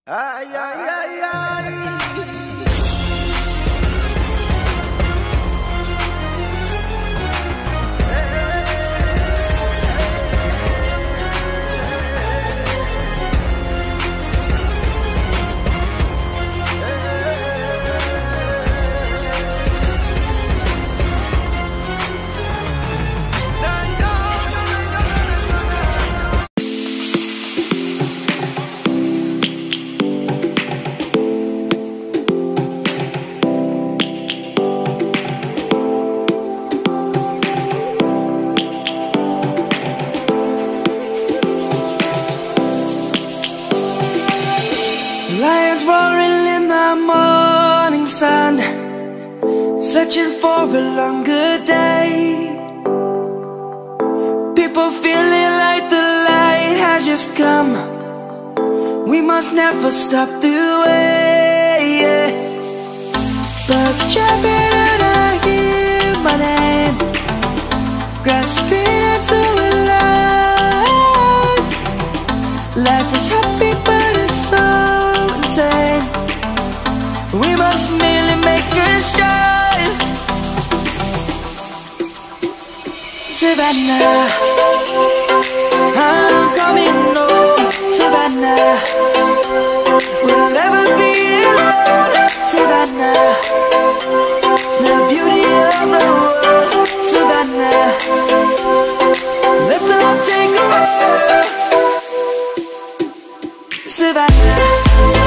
Ay, ay, ay, ay. Lions roaring in the morning sun, searching for a longer day. People feeling like the light has just come. We must never stop the way. Birds chirping and I hear my name, grasping into a life. Life is happy but it's so insane. We must merely make a start. Savannah, I'm coming home. Savannah, we'll never be alone. Savannah, the beauty of the world. Savannah, let's all take a walk. Savannah.